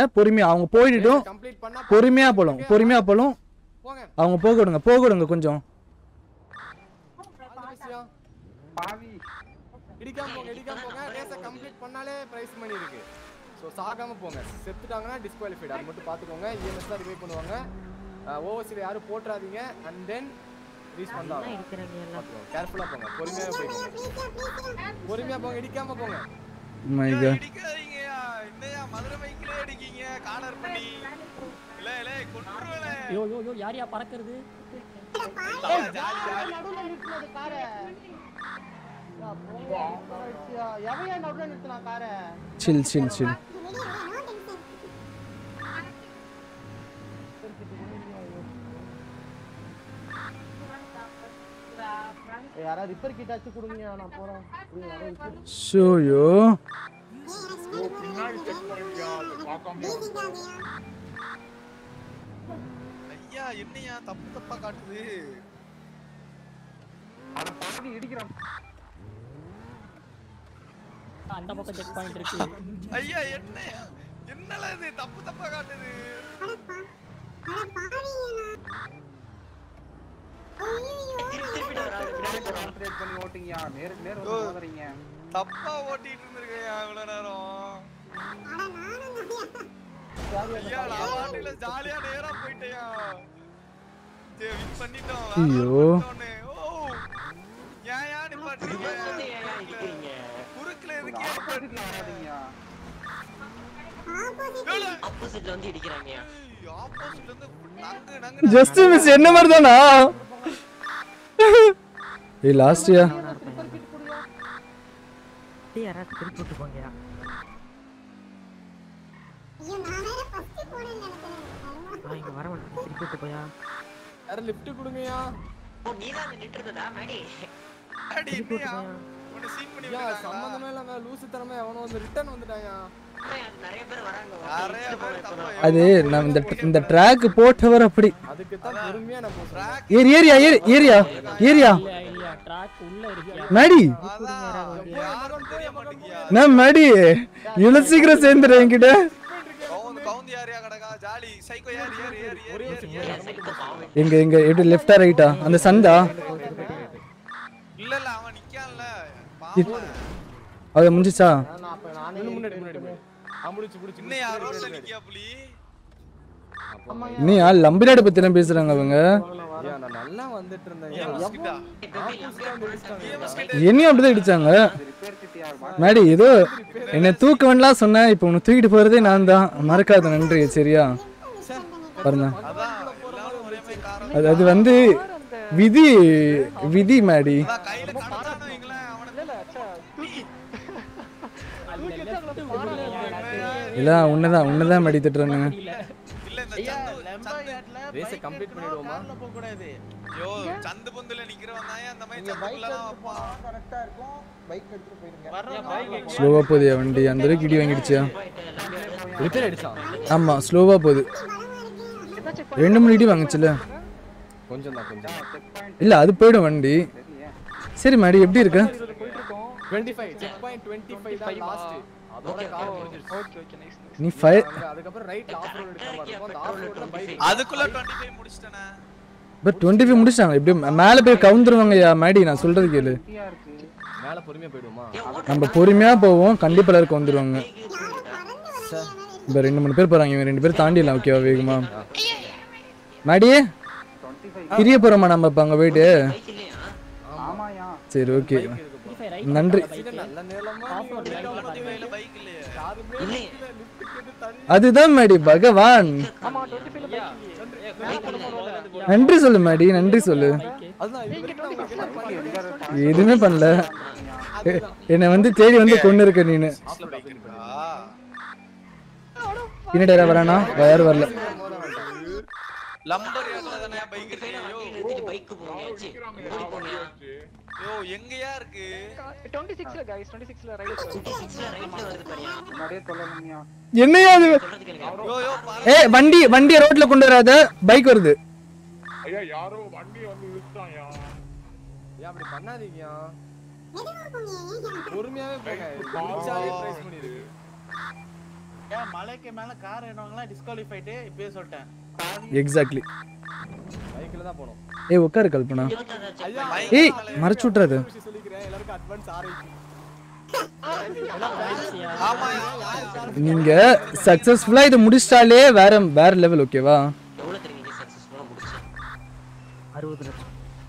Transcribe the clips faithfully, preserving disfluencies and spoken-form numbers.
போகாதீங்க பொறுமையா அவங்க போயிட்டோம் பொறுமையா போலாம் பொறுமையா போலாம் அவங்க போக விடுங்க போக விடுங்க கொஞ்சம் பாவி இடிக்காம போங்க இடிக்காம போங்க ரேஸை கம்ப்ளீட் பண்ணாலே பிரைஸ் மணி இருக்கு சோ சாகாம போங்க செத்துட்டாங்கன்னா டிஸ்குவாலிஃபைட் அது மட்டும் பாத்துக்கோங்க இஎம்எஸ் தான் ரிவே பண்ணுவாங்க ஓவர்சில யாரும் போட்றாதீங்க அண்ட் தென் ரீச் பண்ணலாம் கேர்ஃபுல்லா போங்க பொறுமையா போங்க பொறுமையா போங்க இடிக்காம போங்க மை காட் இடிக்காதீங்கயா என்னையா மதுரை பைக்ல அடிக்கீங்க கார்னர் பண்ணி இல்ல இல்ல கொன்றுவலே யோ யோ யோ யாரியா பறக்குறது நடுவுல நிறுத்துறது காரை எவையா நடுவுல நிறுத்துனா காரை சில் சில் சில் யாரா ரிப்பேர் கிட் ஆச்சு கொடுங்க நான் போறேன் ஷோயோ பின்னாடி செக் பண்ணுங்க பார்க்காம ஐயா என்னையா தப்பு தப்பா காட்டுது அத பாதி இடிக்குறான் அந்த பக்கம் செக் பாயிண்ட் இருக்கு ஐயா என்னையா என்னல இது தப்பு தப்பா காட்டுது அட கான்சன்ட்ரேட் பண்ணி ஓட்டிங்கயா நேர நேர வந்து மோதறீங்க தப்பா ஓட்டிட்டு இருந்திருக்கேயா இவ்வளவு நேரம் ஐயா நான் வாட்டில ஜாலியா நேரா போயிட்டேயா ஜே வின் பண்ணிட்டோம் ஐயோ ஓ யா யா நிப்பாட்றீங்க குறுக்குல எதுக்கு வராதீங்க ஆப்போசிட்ல வந்து இடிக்குறாங்க ஆப்போசிட்ல இருந்து நங்கு நங்கு ஜஸ்ட் மிஸ் என்ன மாதிரி தானா ஏய் லாஸ்ட்யா டேய் யாரா திருப்பி போட்டு போங்கயா ஐயோ நான் வேற ஃபர்ஸ்ட் போறேன்னு நினைக்கிறேன் நான் இங்க வர மாட்டேன் திருப்பி போட்டு போயா யார லிஃப்ட் கொடுங்கயா ஓ நீ தான் நின்னுட்டதா மேடி அடி என்னையா உன்னை சீன் பண்ணி யா விட்டாங்களா சம்பந்தமே இல்லாம லூசு தரமே அவனோ வந்து ரிட்டர்ன் வந்துட்டாயா நிறைய பேர் வராங்க நிறைய பேர் தப்பா அது நான் இந்த இந்த ட்ராக் போட்டவர் அப்படி அதுக்கு தான் பொறுமையா நான் போறேன் ஏரி ஏரியா ஏரி ஏரியா ஏரியா இல்ல இல்ல ட்ராக் உள்ள இருக்கியா மேடி யாரும் தெரிய மாட்டேங்கியா நான் மேடி இவ்வளவு சீக்கிரம் சேர்ந்துற என்கிட்ட கவுந்து கவுந்து யாரியா கடகா ஜாலி சைக்கோ யார் யார் யார் யார் எங்க எங்க எப்படி லெஃப்டா ரைட்டா அந்த சந்தா இல்ல இல்ல அவன் நிக்கான்ல பாவம் அது முடிஞ்சிச்சா நான் அப்ப நானே முன்னாடி முன்னாடி அமுடிச்சு புடிச்சு இன்னும் யாரோ நிக்கியா புலி நீ ஆள் லம்பினாடு பத்தி என்ன பேசுறாங்க அவங்க யா நான் நல்லா வந்துட்டு இருந்தேன் கிட்டா என்னையும் அப்படிதான் இடிச்சாங்க மேடி ஏதோ என்னை தூக்க வேண்டாம் சொன்னேன் இப்போ உன்னை தூக்கிட்டு போறதே நான் தான் மறக்காத நன்றி சரியா பாருங்க அதான் எல்லாரும் ஒரே மாதிரி காரணம் அது அது வந்து விதி விதி மேடி அதான் கையில கடச்சானோ இங்களே அவன இல்ல உன்னதான் உன்னதான் மேடி திட்டுறானுங்க இல்ல இந்த சந்து ரேஸ் கம்ப்ளீட் பண்ணிடுவோமா போக கூடாது ஐயோ சந்து பொந்துல நிக்கிறவன் தான் அந்த மாதிரி சந்துக்குள்ளலாம் அப்பா கரெக்ட்டா இருக்கும் பைக் எடுத்து போயிடுங்க பைக் ஸ்லோவா போகுது வண்டி அந்த அளவுக்கு இடி வாங்கிடுச்சியா ரிப்பேர் அடிச்சா ஆமா ஸ்லோவா போகுது ரெண்டு மூணு இடி வாங்குச்சுல கொஞ்சம் தான் கொஞ்சம் இல்ல அது போயிடும் வண்டி சரி மேடி எப்படி இருக்கு இருபத்தி ஐந்து செக் பாயிண்ட் இருபத்தி ஐந்து தான் லாஸ்ட் அதோட கார் முடிஞ்சிருச்சு ஓகே ஓகே நைஸ் நீ ஃபைவ் அதுக்கு அப்புறம் ரைட்ல ஆஃப் ரோட் எடுக்க மாதிரி இருக்கும் அந்த ஆஃப் ரோட்ல பைக் அதுக்குள்ள இருபத்தி ஐந்து முடிச்சிட்டேனே பட் டுவெண்ட்டி ஃபைவ் முடிச்சிட்டாங்க எப்படி மேலே போய் கவுந்துருவாங்கய்யா மேடி நான் சொல்றது கேளு மேல பொறுமையா போய்டுமா நம்ம பொறுமையா போவோம் கண்டிப்பா எல்லாருக்கும் வந்துருவாங்க இப்போ ரெண்டு மூணு பேர் போறாங்க இவங்க ரெண்டு பேர் தாண்டிடலாம் ஓகேவா வேகமா மேடி பிரிய போறோமா நம்ம இப்போ அங்கே போயிட்டு ஆமாயா சரி ஓகே நன்றி நல்ல நேரமா பைக் இல்லையே இல்லை அதுதான் மேடி பகவான் ஆமா இருபத்தி ஐந்து பைக் நன்றி சொல்லு மேடி நன்றி சொல்லு அதுதான் இது வரைக்கும் நமக்கு என்ன பண்ணி எதுவுமே பண்ணல எ- என்னை வந்து தேடி வந்து கொண்டு இருக்க நீனு பைக் இருக்கா பின்னாடி வரானா யாரும் வரல லம்பர் ஏர்ல தானே பைக் இருக்கு யோ எடுத்துட்டு பைக் போங்க சி ஓடி போங்க யோ எங்கயா இருக்கு இருபத்தி ஆறுல गाइस இருபத்தி ஆறுல ரைட் இருபத்தி ஆறுல ரைட்ல வருது பாரியா முன்னாடியே சொல்லணும்யா என்னையா அது சொல்றது கேளுங்க யோ யோ பாரு ஏ வண்டி வண்டியை ரோட்ல கொண்டு வராத பைக் வருது ஐயா யாரோ வண்டி வந்து இழுத்தாயா ஏன் அப்படி பண்ணாதீங்க பொறுமையாவே போங்க முடிச்சாலே ட்ரைஸ் பண்ணிருக்கு ஏன் மலைக்கு மேல கார் என்னவங்களா டிஸ்குவாலிஃபைட் இப்பவே சொல்லிட்டேன். எக்ஸாக்ட்லி. பைக்ல தான் போணும். ஏய் உட்காரு கல்பனா. ஐயா ஏய் மறைச்சு விட்றாத. சொல்லிக்கிறேன் எல்லாருக்கும் அட்வான்ஸ் ஆர்ஐபி. நீங்க சக்சஸ்ஃபுல்லா இத முடிச்சிட்டாலே வேற வேற லெவல் ஓகேவா? எவ்வளவு தெரியுங்க சக்சஸ்ஃபுல்லா முடிச்சு? அறுபது லட்சம்.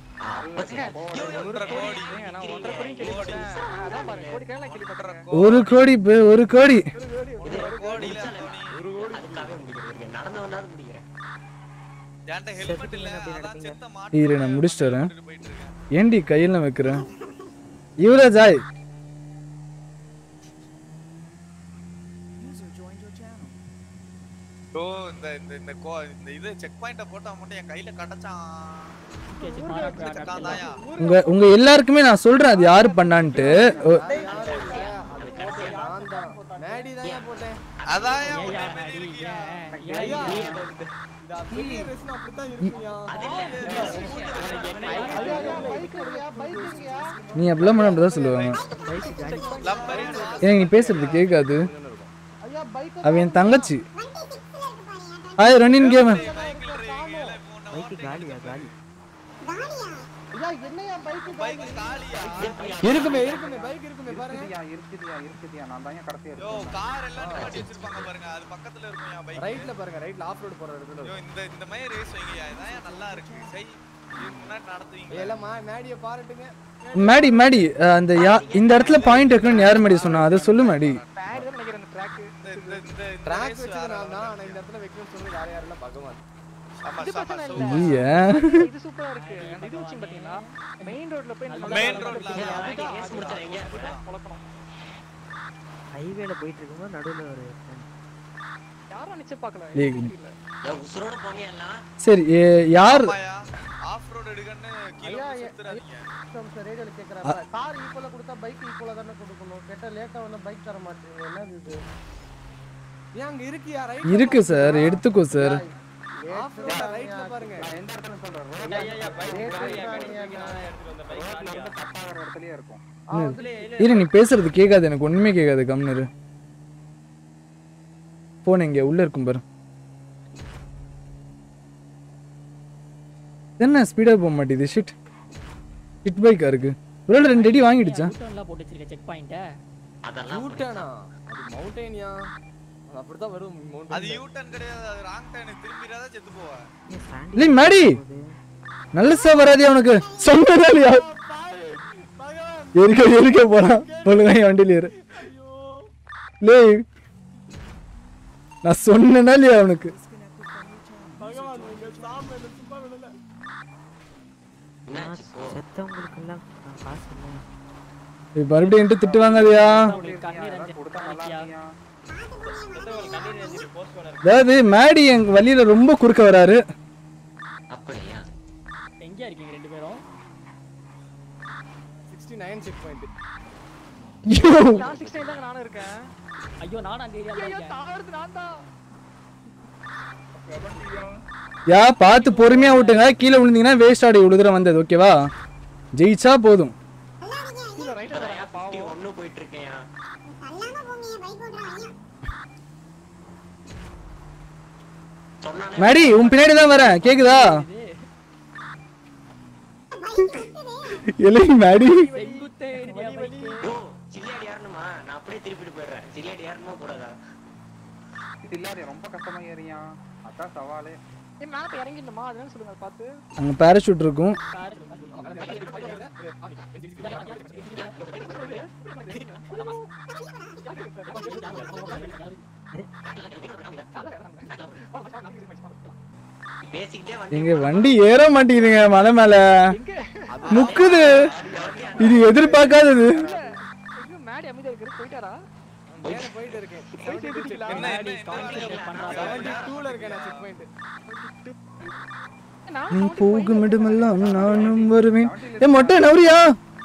ஒரு கோடி பே- ஒரு கோடி இரு நான் முடிச்சிட்டு வரேன். ஏண்டி கையில வைக்கிறேன் யுவராஜாய். ஓ இந்த இந்த இந்த கோ இந்த இது செக் பாயிண்ட போட்டா மட்டும் என் கையில கடச்சான். உங்க உங்க எல்லாருக்குமே நான் சொல்றேன் அது யாரு பண்ணான்ட்டு. மேடி தான் போட்டேன். அதான் நீ அப்படிலாம் பண்ண அப்படிதான் சொல்லுவாங்க. ஏன் நீ பேசுறது கேட்காது. அவ என் தங்கச்சி. Hi running game. பைக் காலியா காலி. இருக்குமே இருக்குமே பைக் இருக்குமே பாருங்க. இருக்குதியா இருக்குதியா நான் தான் கரெக்ட்டா யோ கார் எல்லாம் நிப்பாட்டி வச்சிருப்பாங்க பாருங்க. அது பக்கத்துல இருக்கும்யா பைக். ரைட்ல பாருங்க ரைட்ல ஆஃப் ரோட் போற இடத்துல. யோ இந்த இந்த மாதிரி ரேஸ் வைங்கயா. இதான் நல்லா இருக்கு. சை இது முன்னாடி நடத்துவீங்க. எல்லாம் மேடிய பாரட்டுங்க. மேடி மேடி அந்த இந்த இடத்துல பாயிண்ட் இருக்குன்னு யார் மேடி சொன்னா அதை சொல்லு மேடி. பேட் தான் நினைக்கிறேன் அந்த ட்ராக். இந்த இந்த ட்ராக் வச்சது நான் தான். ஆனா இந்த இடத்துல வைக்கணும்னு சொன்னது யார் யாரெல்லாம் பகவான். ஆமா ஆமா ஐயா இது சூப்பரா இருக்கு. அந்த இது வச்சிங்க பாத்தீங்களா? மெயின் ரோட்ல போய் நம்ம மெயின் ரோட்ல ரேஸ் முடிச்சறீங்க. பழக்கணும். ஹைவேல போயிட்டு இருக்கும்போது நடுவுல ஒரு யாரும் நிச்சய பார்க்கல. யோ உசுரோட போங்க எல்லாம். சரி யார் ஆஃப் ரோட் எடுக்கன்னு கீழ சுத்துறாதீங்க. சார் ரேடியோல கேக்குறாங்க. கார் ஈக்குவலா கொடுத்தா பைக் ஈக்குவலா தான கொடுக்கணும். கேட்டா லேட்டா வந்து பைக் தர மாட்டீங்க. என்னது இது? ஏன் அங்க இருக்கியா ரைட்? இருக்கு சார் எடுத்துக்கோ சார். ஆஃப் ரோட் ரைட்ல பாருங்க. எந்த இடத்துல சொல்றேன் ஐயா ஐயா பைக் காலியா எடுத்துட்டு வந்த பைக் காலியா தப்பாகிற இடத்துலயே இருக்கும். இரு நீ பேசுறது கேட்காது எனக்கு ஒண்ணுமே கேட்காது. கம்னரு போன் இங்க உள்ள இருக்கும் பாரு. என்ன ஸ்பீடா போக மாட்டேது. ஷிட் ஹிட் பைக்கா இருக்கு. ஒருவேளை ரெண்டு அடி வாங்கிடுச்சா? யூட்டர்ன்லாம் போட்டு வச்சிருக்க செக் பாயிண்ட். அதெல்லாம் யூட்டனா அது மவுண்டனியா? அது அப்படிதான் வரும் மவுண்டன். அது யூ டர்ன் கிடையாது. அது ராங் டர்ன். திரும்பிராத செத்து போவ. இல்லை மேடி நல்ல சா வராதே அவனுக்கு சொன்னதா இல்லையா? எரிக்க எரிக்க போறான். ஒழுங்கா வண்டியில ஏறு. லே நான் சொன்னேனா இல்லையா அவனுக்கு? செத்தவங்களுக்கு எல்லாம் காசு இல்ல. ஏய் மறுபடியும் என்கிட்ட திட்டு வாங்காதயா. அதாவது மேடி எங்க வழியில ரொம்ப குறுக்க வராரு. அப்படியா? எங்க இருக்கீங்க ரெண்டு பேரும்? 69 செக் பாயிண்ட். ஐயோ நான் அறுபத்தி ஒன்பது தான் நானும் இருக்கேன். ஐயோ நான் அந்த ஏரியால இருக்கேன். ஐயோ தாவறது நான் தான். யா பார்த்து பொறுமையா விட்டுங்க. கீழே விழுந்தீங்கன்னா வேஸ்ட் ஆடி விழுதுற வந்தது ஓகேவா? ஜெயிச்சா போதும். கீழ ரைட்ல வரேன் பாவம். ஒண்ணு போயிட்டு இருக்கேன்யா. மேடி உன் பின்னாடி தான் வரேன். கேக்குதா? இல்லை மேடி செங்குத்தே ஏரியா பைக். யோ சில்லாடி யாரணுமா? நான் அப்படியே திருப்பிட்டு போயிடுறேன். சில்லாடி யாரணுமா கூடாதா? சில்லாடி ரொம்ப கஷ்டமா ஏறியா. அதான் சவாலே. ஏ மேப் இறங்கிடணுமா? அதனால சொல்லுங்க பார்த்து. அங்க பாராசூட் இருக்கும். எங்க வண்டி ஏற மாட்டேங்குதுங்க மலை மேல. முக்குது. இது எதிர்பார்க்காதது. ஐயோ மேடி அமைதியா இருக்கு. போயிட்டாரா? மேல போயிட்டு இருக்கேன். என்ன என்ன கான்சென்ட்ரேட் பண்றாங்க. எழுபத்தி ரெண்டுல இருக்கேன் நான் செக் பாயிண்ட். நீ போகும் இடமெல்லாம் நானும் வருவேன். ஏ மொட்டை நவரியா?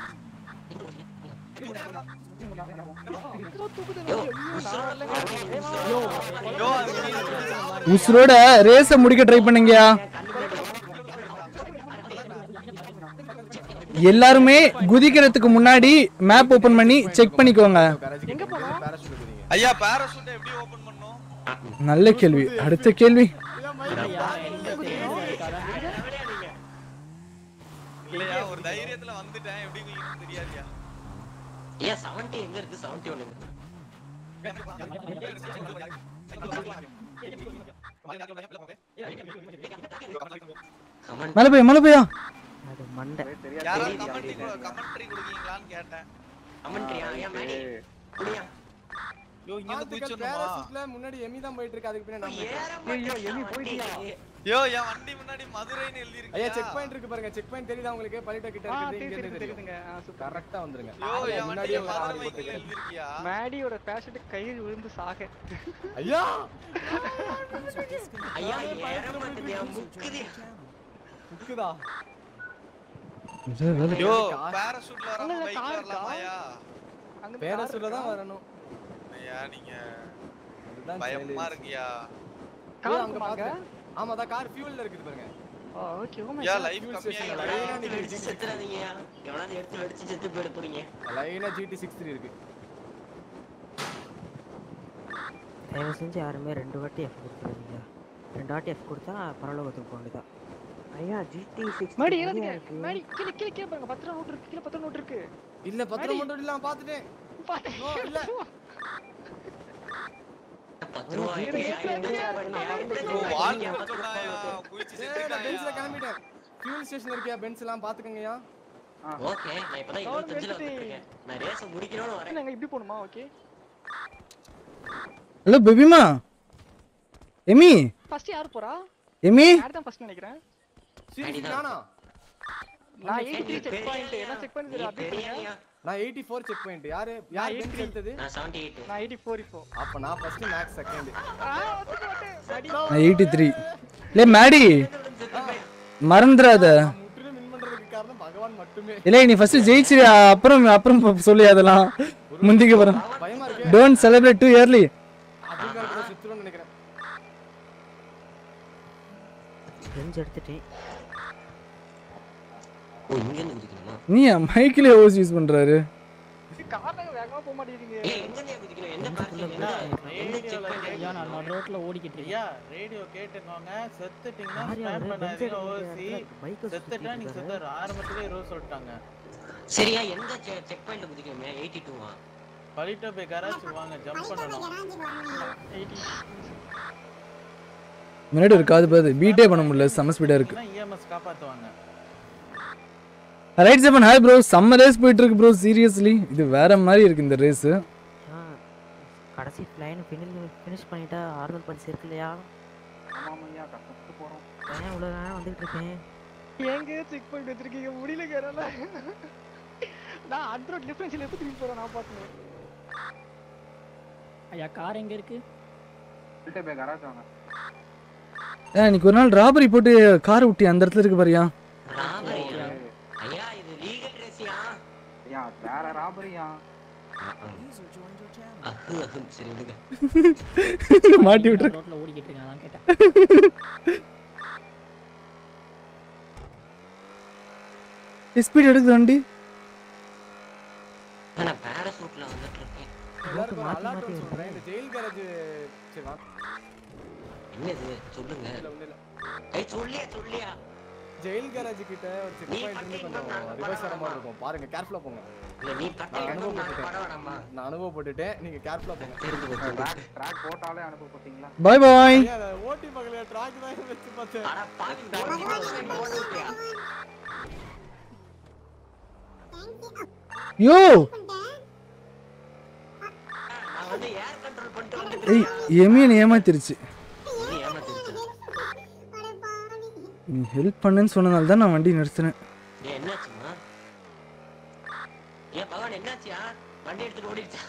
உசுரோட ரேஸ முடிக்க ட்ரை பண்ணுங்கயா. எல்லாருமே குதிக்கிறதுக்கு முன்னாடி மேப் ஓபன் பண்ணி செக் பண்ணிக்கோங்க. எங்க போறோம்? பாராசூட் குதிங்க. ஐயா பாராசூட் எப்படி ஓபன் பண்ணனும்? நல்ல கேள்வி. அடுத்த கேள்வி. இல்லையா ஒரு தைரியத்துல வந்துட்டேன் எப்படி குதிக்கணும்னு தெரியாதியா. ஏன் செவன்ட்டி எங்க இருக்கு? செவன்ட்டி ஒன் இருக்கு. மலை போய் மலை போயா அது மண்டை. யாரோ கமெண்ட்ரி கமெண்ட்ரி கொடுக்கீங்களான்னு கேட்டேன். கமெண்ட்ரியா? ஏன் மேடி குடியா? யோ இங்க வந்து குதிச்சோமா? பேராசூட்ல முன்னாடி எமி தான் போயிட்டு இருக்கு. அதுக்கு பின்னாடி நம்ம ஐயோ எமி போயிட்டியா? யோ என் வண்டி முன்னாடி மதுரைன்னு எழுதி இருக்கு. ஐயா செக் பாயிண்ட் இருக்கு பாருங்க. செக் பாயிண்ட் தெரியுதா உங்களுக்கு? பலிட்ட கிட்ட இருக்குது. இங்க இருந்து தெரியுதுங்க. கரெக்ட்டா வந்துருங்க. யோ என் வண்டி மதுரை மைக்கில் எழுதி இருக்கியா? மேடியோட பேஷண்ட் கையில் விழுந்து சாக. ஐயா ஐயா ஏற மாட்டேதியா முக்குது. முக்குதா? யோ பாராசூட்ல வராம பைக்ல வரலாமாயா? அங்க பேராசூட்ல தான் வரணும். ஐயா நீங்க பயமா இருக்கியா? கார் அங்க பாக்க. ஆமா அத கார் ஃபியூல்ல இருக்குது பாருங்க. ஓகே ஓ மை யா காட். லைஃப் கம்மியா நீங்க செத்துறாதீங்கயா. எவனாவது எடுத்து வெடிச்சு செத்து போயிட போறீங்க. லைனா G T சிக்ஸ்டி த்ரீ இருக்கு. தயவு செஞ்சு யாருமே ரெண்டு வாட்டி F கொடுத்துருவீங்க. ரெண்டு வாட்டி F கொடுத்தா பரலோகத்துக்கு போக வேண்டியதா. ஐயா G T சிக்ஸ்டி மேடி ஏறதுங்க. மேடி கீழ கீழ கீழ பாருங்க. பத்து நோட் இருக்கு. கீழ பத்து நோட் இருக்கு. இல்ல பத்து மட்டும் இல்ல நான் பாத்துட்டேன். நோ இல்ல. பத்து ரூபாய் ப்ரோ வால் போட்டுடாயா குயிச்சி செத்துடா. பென்ஸ்ல கிளம்பிட்டேன். ஃபியூல் ஸ்டேஷன் இருக்கியா? பென்ஸ் எல்லாம் பாத்துக்கங்கயா. ஓகே நான் இப்பதான் இருபத்தஞ்சு ல வந்துட்டேன். நான் ரேஸ் முடிக்கணும்னு வரேன். நாங்க இப்படி போணுமா? ஓகே. ஹலோ பேபிமா. எமி ஃபர்ஸ்ட் யார் போறா? எமி யார் தான் ஃபர்ஸ்ட் நினைக்கிறேன். சீரியஸ் நானா? நான் எய்ட்டி த்ரீ செக் பாயிண்ட் என்ன செக் பண்ணி அப்டேட் பண்ணுங்க. நான் எய்ட்டி ஃபோர் செக் பாயிண்ட். யாரு யார் பென்ஸ் எடுத்தது? நான் செவன்ட்டி எயிட். நான் எய்ட்டி ஃபோர் இப்போ. அப்ப நான் ஃபர்ஸ்ட் மேக்ஸ் செகண்ட். ஆ வந்து வந்து நான் எய்ட்டி த்ரீ. லே மேடி மறந்துறாத. முற்றிலும் வின் பண்றதுக்கு காரணம் பகவான் மட்டுமே. இல்ல நீ ஃபர்ஸ்ட் ஜெயிச்சிரு. அப்புறம் அப்புறம் சொல்லி அதெல்லாம் முந்திக்கு போறோம். பயமா இருக்கு. Don't celebrate too early. அதுக்கு கூட சுத்துறோம்னு நினைக்கிறேன். ரெஞ்சு எடுத்துட்டேன். ஓ இங்க இருந்து குதிக்கணுமா? நீ மைக்ல ஓஸ் யூஸ் பண்றாரு. காரணங்க வேகமா போக மாட்டேங்குது. ஏய் எங்க நீ குதிக்கணும்? என்ன பாக்கீங்க? என்ன செக் பண்ணி? ஐயா நான் நடு ரோட்ல ஓடிக்கிட்டு இருக்கேன். ஐயா ரேடியோ கேட்டுக்கோங்க. செத்துட்டீங்கன்னா ஸ்பேம் பண்ணாதீங்க. ஓசி செத்துட்டா நீங்க செத்துற ஆரம்பத்திலே ரூல் சொல்லிட்டாங்க. சரியா எந்த செக் பாயிண்ட்ல குதிக்கணுமே? எய்ட்டி டூ ஆ? பலிட்டோ பே கராஜ் வாங்க ஜம்ப் பண்ணனும். எய்ட்டி முன்னாடி ஒரு காது பாது பீட்டே பண்ண முடியல. செம ஸ்பீடா இருக்கு. E M S காப்பாத்துவாங்க. Right seven hi bro. செம்ம ரேஸ் போயிட்டு இருக்கு ப்ரோ. சீரியஸ்லி இது வேற மாதிரி இருக்கு இந்த ரேஸ். கடைசி லைன் ஃபினிஷ் பண்ணிட்டா ஆறுதல் பரிசு இருக்கு இல்லையா? ஆமாமையா கஷ்டப்பட்டு போறோம். ஏன் இவ்வளவு நேரம் வந்துட்டு இருக்கேன்? எங்க செக் பாயிண்ட் வச்சிருக்கீங்க? முடியல கேரளா. நான் அட்ரோட் டிஃபரன்ஷியல் எப்படி திருப்பி போறேன் நான் பாத்துறேன். ஐயா கார் எங்க இருக்கு? பலிட்டோ பே கராஜ் வாங்க. ஏ இன்னைக்கு ஒரு நாள் ராபரி போட்டு கார் விட்டி அந்த இடத்துல இருக்கு பாரியா. ராபரியா? ஐயா இது லீகல் ரேஸ்யா? ஐயா வேற ராபரியா? அஹ் அஹ் சரி விடுங்க. மாட்டி விட்டு ரோட்ல ஓடிக்கிட்டு இருக்கேன் நான் கேட்டேன். ஸ்பீட் எடுக்குது வண்டி. நான் பாராசூட்ல வந்துட்டு இருக்கேன். எல்லாரும் அலர்ட் சொல்றேன். இந்த ஜெயில் கேரேஜ் சரி வா. என்னது சொல்லுங்க. இல்ல ஒண்ணு இல்ல. ஏய் சொல்லியா சொல்லியா. ஜெயில் கேரேஜ் கிட்ட ஒரு செக் பாயிண்ட் இருந்து கொஞ்சம் ரிவர்ஸ் வர மாதிரி இருக்கும். பாருங்க கேர்ஃபுல்லா போங்க. இல்ல நீ பக்கத்துல வந்து நான் பட வேணாமா? நான் அனுபவப்பட்டுட்டேன். நீங்க கேர்ஃபுல்லா போங்க. தெரிஞ்சு போச்சு. ட்ராக் ட்ராக் போட்டாலே அனுபவப்பட்டீங்களா? By by. ஐயா ஓட்டி பக்கல ட்ராக் தான் வெச்சு பார்த்தேன். அட பாவி போடுறியா? யோ நான் வந்து ஏர் கண்ட்ரோல் பண்ணிட்டு வந்துட்டேன். ஏய் எமியன் ஏமாத்திருச்சு. நீ ஏமாத்திருச்ச. நீ ஹெல்ப் பண்ணேன்னு சொன்னதால தான் நான் வண்டி நிறுத்தினேன். ஏய் என்னாச்சுமா? ஏன் பகவான் என்னாச்சியா? வண்டி எடுத்துட்டு ஓடிடுச்சா?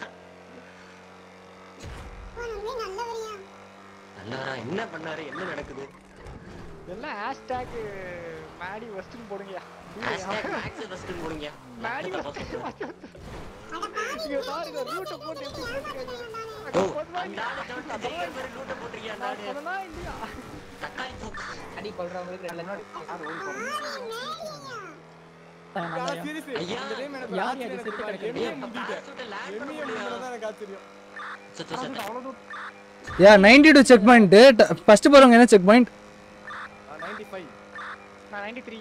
நல்லவரா என்ன பண்ணாரு? என்ன நடக்குது? எல்லாம் ஹேஷ்டாக் மேடி வெஸ்ட்னு போடுங்கயா. ஹேஷ்டாக் மேக்ஸ் வெஸ்ட்னு போடுங்க. Maddy west. இங்க பாருங்க ரூட்ட போட்டு எப்படி போட்டுருக்காங்க. ஓ அந்த ஆளு தவிர்த்து ஜெயிக்கிற மாதிரி ரூட்ட போட்டுருக்கியா நானு? சொன்னா இல்லையா? தக்காளி தூக்கு. அடி கொல்றவங்களுக்கு ரெண்டு நாள் யார் ஓடி போறாங்க? சீரியஸ்லி ஐயா, இந்த டைம் எனக்கு யார் ஆச்சரியம் யார் செத்து இருக்கு. கிடக்கு? எம்ஏ அப்ப முந்திட்டேன். பாராசூட்ட லேண்ட் எம்ஏ பண்ண முந்தினது முடியாது. தான் எனக்கு ஆச்சரியம். சுத்து சுத்து. அவ்வளவு தூரம் யா ninety two check point. First போறவங்க என்ன செக் பாயிண்ட்? Ninety five. நான் நைன்டி த்ரீ.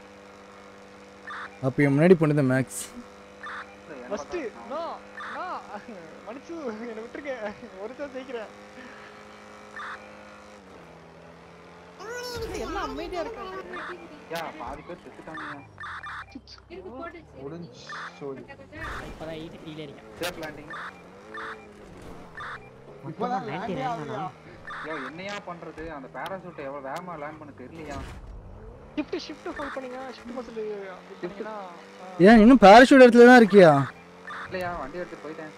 அப்ப இவன் முன்னாடி போனது மேக்ஸ். ஃபர்ஸ்ட் நோ நோ மனுச்சு என்ன விட்டுருங்க. ஒரு தான் ஜெயிக்கிறேன். எல்லாம் அமைதியா இருக்காங்க. யா பாதி பேர் செத்துட்டாங்க. முடிஞ்சு சோலி. இப்பதான் எயிட்டி த்ரீல இருக்கேன். Safe landing. இப்பதான் லேண்ட் ஆகுது. யோ என்னையா பண்றது? அந்த பாராசூட் எவ்வளவு வேகமா லேண்ட் பண்ண தெரியலையா? ஷிஃப்ட் ஷிஃப்ட் ஹோல்ட் பண்ணீங்க. ஷிஃப்ட் மசில் பண்ணீங்கனா ஏன் இன்னும் பாராசூட் இடத்துல தான் இருக்கியா? இல்லையா வண்டி எடுத்து போயிட்டேன்.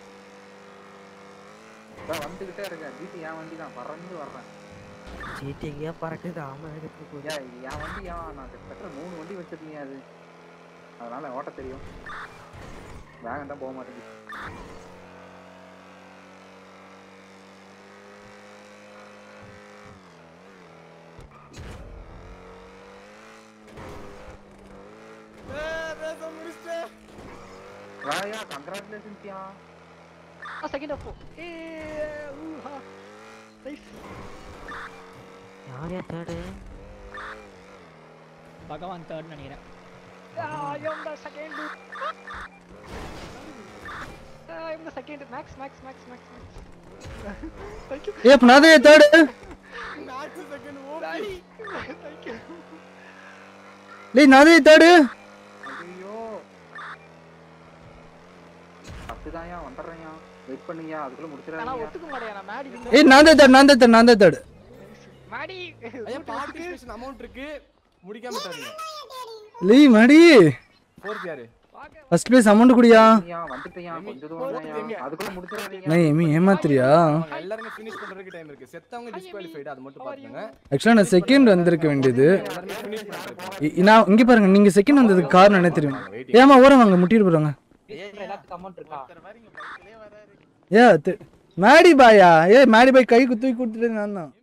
நான் வந்துகிட்டே இருக்கேன். ஜிடி என் வண்டி தான் பறந்து வர்றேன். ஜிடியா பறக்குது. ஆமா எடுத்து போய். யா என் வண்டி ஏன் நான் கிட்டத்தட்ட மூணு வண்டி வச்சிருக்கீங்க அது. அதனால ஓட்ட தெரியும். வேகம் தான் போக மாட்டேங்குது. வாயா கங்க்ராச்சுலேஷன்ஸ் யா. ஆ செகண்ட் அப். ஏ ஊஹா நைஸ். யார் யா தேர்ட்? பகவான் தேர்ட் நினைக்கிறேன். I am the second. I am the second. Max Max Max Max Thank you. ஏ புனாதே third. Max second OP. Thank you. லே நாதே தேர்ட். ஐயோ அப்படிதான்யா வந்துறேன்யா. வெயிட் பண்ணுங்க அதுக்குள்ள நான் முடிச்சிராதீங்க. ஒத்துக்க மாட்டேன். நான் மேடி ஏய் நாதே தேர்ட் நாதே தேர்ட் நாதே தேர்ட். மேடி ஐயா பார்ட்டிசிபேஷன் அமௌண்ட் இருக்கு. முடிக்காம தரீங்க. லே மாடி. ஃபோர்த் யாரு? ஃபர்ஸ்ட் பிளேஸ் அமௌண்ட் குடியா? யா வந்துட்டேன்யா கொஞ்ச தூரம் தான்யா. அதுக்குள்ள முடிச்சிராதீங்க. நான் ஏமி ஏமாத்துறியா? எல்லாரும் ஃபினிஷ் பண்றதுக்கு டைம் இருக்கு. செத்தவங்க டிஸ்குவாலிஃபைட். அது மட்டும் பாருங்க. ஆக்சுவலா நான் செகண்ட் வந்திருக்க வேண்டியது. எல்லாரும் ஃபினிஷ் பண்றதுக்கு. இ- நான் இங்க பாருங்க நீங்க செகண்ட் வந்ததுக்கு காரணம் என்ன தெரியும்? ஏமா ஓரம் வாங்க முட்டிட்டு போறாங்க. எல்லாத்துக்கும் அமௌண்ட் இருக்கா? ஏ மேடி பாயா? ஏ மேடி பாய் கை குத்தி கொடுத்துட்டு நான் தான்.